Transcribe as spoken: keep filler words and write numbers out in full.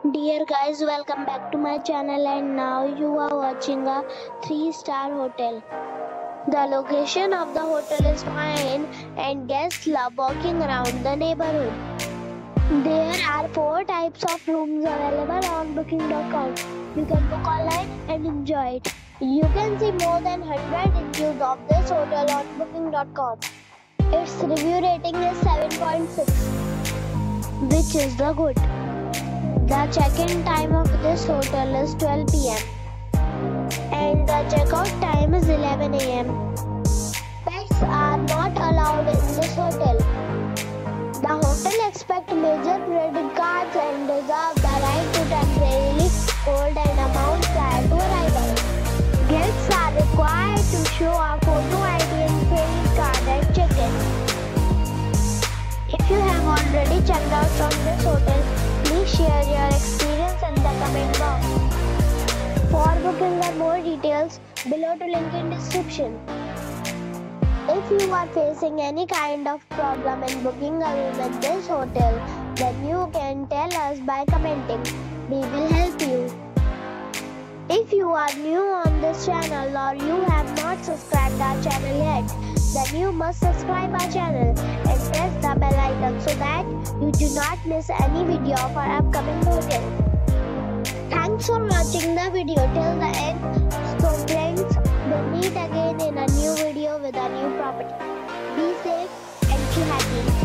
Dear guys, welcome back to my channel, and now you are watching a three star hotel. The location of the hotel is fine and guests love walking around the neighborhood. There are four types of rooms available on booking dot com. You can book online and enjoy it. You can see more than one hundred reviews of this hotel on booking dot com. Its review rating is seven point six, which is the good. The check-in time of this hotel is twelve p m and the check-out time is eleven a m Pets are not allowed in this hotel. The hotel accepts major credit cards and reserves the right to temporarily hold an amount prior to arrival. Guests are required to show a photo I D and credit card at check-in. If you have already checked out from this hotel, please share your experience in the comment box. For booking or more details, below to link in description. If you are facing any kind of problem in booking a room at this hotel, then you can tell us by commenting. We will help you. If you are new on this channel or you have not subscribed our channel yet, then you must subscribe our channel and press the bell icon so that you do not miss any video of our upcoming hotel. Thanks for watching the video till the end. So friends, we'll meet again in a new video with a new property. Be safe and be happy.